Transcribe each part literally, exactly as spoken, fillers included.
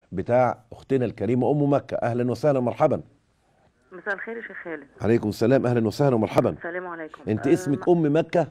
بتاع اختنا الكريمه ام مكه. اهلا وسهلا مرحبا. مساء الخير يا شيخ خالد. عليكم السلام، اهلا وسهلا ومرحبا. السلام عليكم. انت أه اسمك ام مكه؟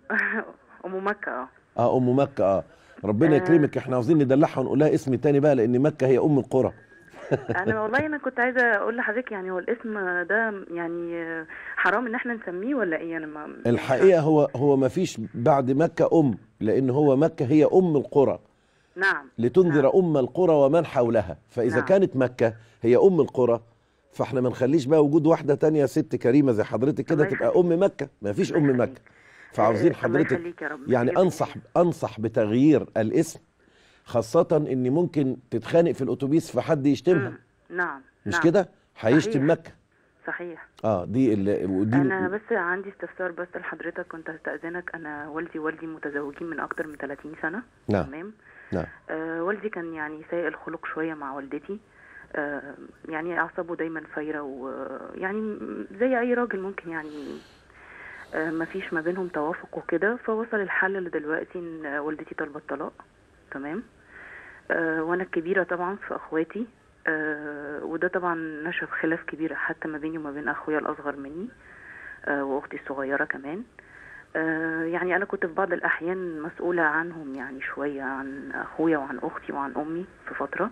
ام مكه. اه اه ام مكه. اه ربنا آه، يكرمك، احنا عاوزين ندلعها ونقول لها اسم تاني بقى، لان مكه هي ام القرى. انا والله انا كنت عايزه اقول لحضرتك، يعني هو الاسم ده يعني آه، حرام ان احنا نسميه ولا ايه؟ انا ما يعني مش الحقيقه عارفه. هو هو ما فيش بعد مكه ام، لان هو مكه هي ام القرى، نعم نعم لتنذر ام القرى ومن حولها. فاذا نعم. كانت مكه هي ام القرى، فاحنا ما نخليش بقى وجود واحده تانية ست كريمه زي حضرتك كده الله تبقى يخليك. ام مكه. ما فيش الله ام مكه. يخليك. فعاوزين آه، الله حضرتك يخليك يا رب، ميرسي يعني جدا يا انصح شيخ. انصح بتغيير الاسم، خاصة ان ممكن تتخانق في الاتوبيس فحد يشتمها. امم نعم مش نعم. كده؟ هيشتم صحيح مكة. صحيح. اه دي ال... ودي انا بس عندي استفسار بس لحضرتك، كنت هستأذنك. انا والدي والدي متزوجين من اكتر من ثلاثين سنة. نعم تمام. نعم. آه والدي كان يعني سيء الخلق شوية مع والدتي. آه يعني أعصابه دايما فايرة، ويعني زي أي راجل ممكن يعني آه مفيش ما بينهم توافق وكده. فوصل الحل لدلوقتي إن والدتي طلبت الطلاق. تمام. آه وأنا الكبيرة طبعا في أخواتي. آه وده طبعا نشأ في خلاف كبير حتى ما بيني وما بين أخويا الأصغر مني، آه وأختي الصغيرة كمان. آه يعني أنا كنت في بعض الأحيان مسؤولة عنهم، يعني شوية عن أخويا وعن أختي وعن أمي في فترة.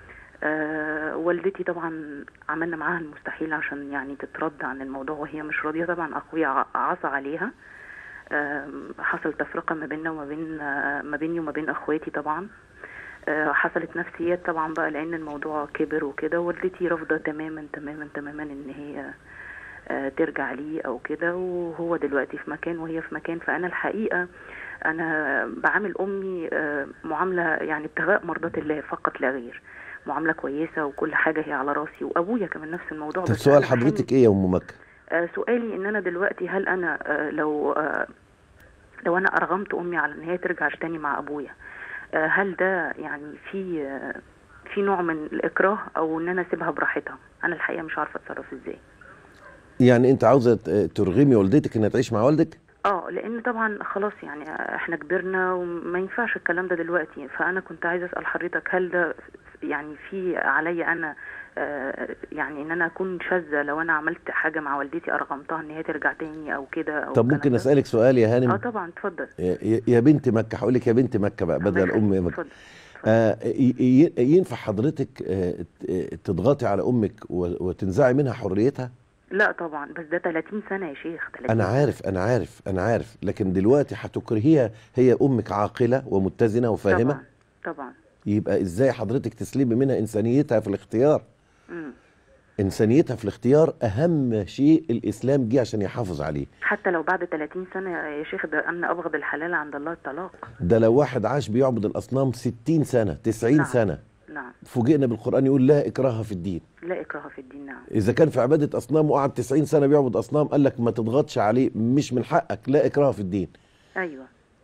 آه والدتي طبعا عملنا معاها المستحيل عشان يعني تترد عن الموضوع، وهي مش راضية. طبعا أخويا ع- عصى عليها. آه حصل تفرقة ما بيننا وما بين آه ما بيني وما بين أخواتي طبعا. آه حصلت نفسيات طبعا بقى، لأن الموضوع كبر وكده. والدتي رافضة تماما تماما تماما إن هي آه، ترجع لي او كده، وهو دلوقتي في مكان وهي في مكان. فانا الحقيقه انا بعامل امي آه، معامله يعني ابتغاء مرضات الله فقط لا غير، معامله كويسه وكل حاجه هي على راسي، وابويا كمان نفس الموضوع. طب بس سؤال انا بحن حضرتك ايه يا ام مكة؟ آه، سؤالي ان انا دلوقتي هل انا آه، لو آه، لو انا ارغمت امي على ان هي ترجع تاني مع ابويا، آه، هل ده يعني في آه، في نوع من الاكراه، او ان انا اسيبها براحتها؟ انا الحقيقه مش عارفه اتصرف ازاي. يعني انت عاوزة ت- ترغمي والدتك انها تعيش مع والدك؟ اه لان طبعا خلاص يعني احنا كبرنا وما ينفعش الكلام ده دلوقتي. فانا كنت عايزه اسال حضرتك، هل ده يعني في عليا انا آه يعني ان انا اكون شاذه لو انا عملت حاجه مع والدتي ارغمتها ان هي ترجع تاني او كده او طب ممكن الكلام ده؟ اسألك سؤال يا اه هانم؟ طبعا اتفضل. يا يا- يا بنت مكة، هقول لك يا بنت مكة بقى الله بدل ام يخليك مكة. اتفضل اتفضل. آه ي- ي- ينفع حضرتك آه ت- تضغطي على امك و- وتنزعي منها حريتها؟ لا طبعا، بس ده ثلاثين سنه يا شيخ، انا ثلاثين سنه. عارف انا عارف انا عارف، لكن دلوقتي هتكرهيها. هي امك عاقله ومتزنه وفاهمه، طبعا طبعا. يبقى ازاي حضرتك تسلبي منها انسانيتها في الاختيار؟ امم انسانيتها في الاختيار اهم شيء الاسلام جه عشان يحافظ عليه. حتى لو بعد ثلاثين سنه يا شيخ، ده ان ابغض الحلال عند الله الطلاق. ده لو واحد عاش بيعبد الاصنام ستين سنه تسعين نعم سنه، نعم. فوجئنا بالقران يقول لا اكراه في الدين. لا اكراه في الدين. نعم. اذا كان في عباده اصنام وقعد تسعين سنه بيعبد اصنام، قال لك ما تضغطش عليه، مش من حقك، لا اكراه في الدين. ايوه.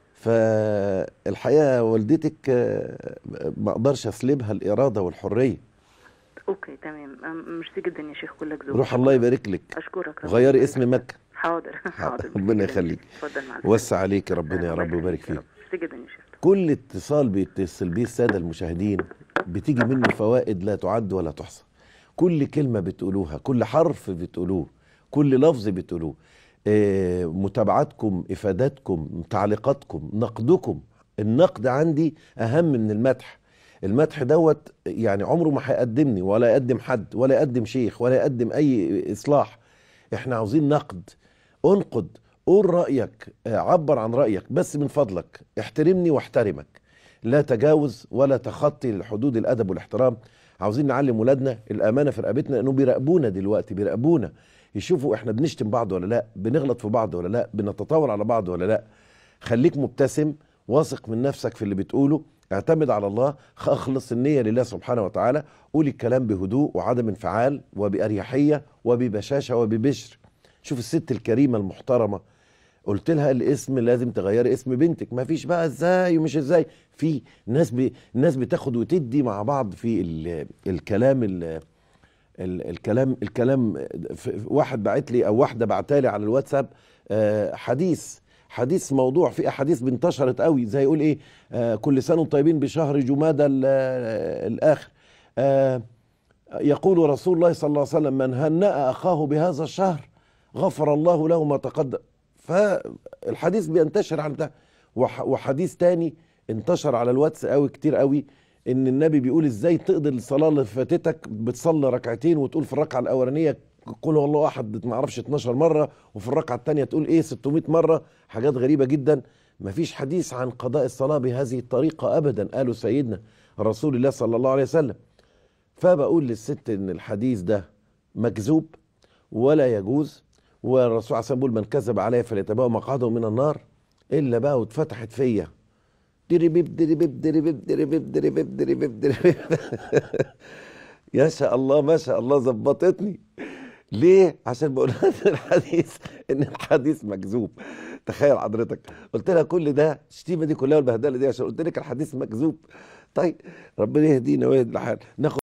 فالحقيقه والدتك آه، ما اقدرش اسلبها الاراده والحريه. اوكي تمام. أم- ميرسي جدا يا شيخ، كلك ذوق. روح الله يبارك لك. اشكرك ربنا غيري يبارك اسم فيك. مكه. حاضر حاضر. ميرسي ربنا جدا يا شيخ. يخليك. اتفضل مع وسع السلامه. عليك مع ربنا يا السلامه. رب الله ويبارك يخليك يا فيك. رب. ميرسي جدا يا شيخ. كل اتصال بيتصل بيه الساده المشاهدين بتيجي منه فوائد لا تعد ولا تحصى. كل كلمه بتقولوها، كل حرف بتقولوه، كل لفظ بتقولوه، آه، متابعتكم، افاداتكم، تعليقاتكم، نقدكم. النقد عندي اهم من المدح. المدح دوت يعني عمره ما هيقدمني ولا يقدم حد ولا يقدم شيخ ولا يقدم اي اصلاح. احنا عاوزين نقد. انقد، قول رأيك، آه، عبر عن رأيك، بس من فضلك احترمني واحترمك. لا تجاوز ولا تخطي لحدود الأدب والاحترام. عاوزين نعلم ولادنا الأمانة في رقبتنا، لأنه بيراقبونا دلوقتي، بيراقبونا يشوفوا احنا بنشتم بعض ولا لا، بنغلط في بعض ولا لا، بنتطاول على بعض ولا لا. خليك مبتسم، واثق من نفسك في اللي بتقوله، اعتمد على الله، اخلص النية لله سبحانه وتعالى، قول الكلام بهدوء وعدم انفعال وبأريحية وببشاشة وببشر. شوف الست الكريمة المحترمة، قلت لها الاسم لازم تغيري اسم بنتك، ما فيش بقى ازاي ومش ازاي. في ناس بي الناس بتاخد وتدي مع بعض في ال الكلام ال ال الكلام الكلام في واحد بعت لي او واحده بعتالي على الواتساب آه، حديث حديث موضوع، في احاديث انتشرت قوي، زي يقول ايه، آه، كل سنه وانتم طيبين بشهر جمادى ال- آه، الاخر. آه يقول رسول الله صلى الله عليه وسلم: من هنأ أخاه بهذا الشهر غفر الله له ما تقدم. فالحديث بينتشر عن ده. وحديث تاني انتشر على الواتس قوي كتير قوي، ان النبي بيقول ازاي تقضي الصلاه اللي فاتتك، بتصلي ركعتين وتقول في الركعه الاولانيه قل هو الله احد ما اعرفش اتناشر مره، وفي الركعه الثانيه تقول ايه ستمائة مره. حاجات غريبه جدا. مفيش حديث عن قضاء الصلاه بهذه الطريقه ابدا، قالوا سيدنا رسول الله صلى الله عليه وسلم. فبقول للست ان الحديث ده مكذوب ولا يجوز، والرسول عليه الصلاه والسلام بيقول: من كذب علي فليتبوأ مقعده من النار. الا بقى واتفتحت فيا دربيب دربيب دربيب دربيب دربيب دربيب دربيب. يا شاء الله ما شاء الله ظبطتني. ليه؟ عشان بقول الحديث ان الحديث مكذوب. تخيل حضرتك، قلت لها كل ده الشتيمه دي كلها والبهدله دي عشان قلت لك الحديث مكذوب. طيب ربنا يهدينا ويهدي الحال. ناخد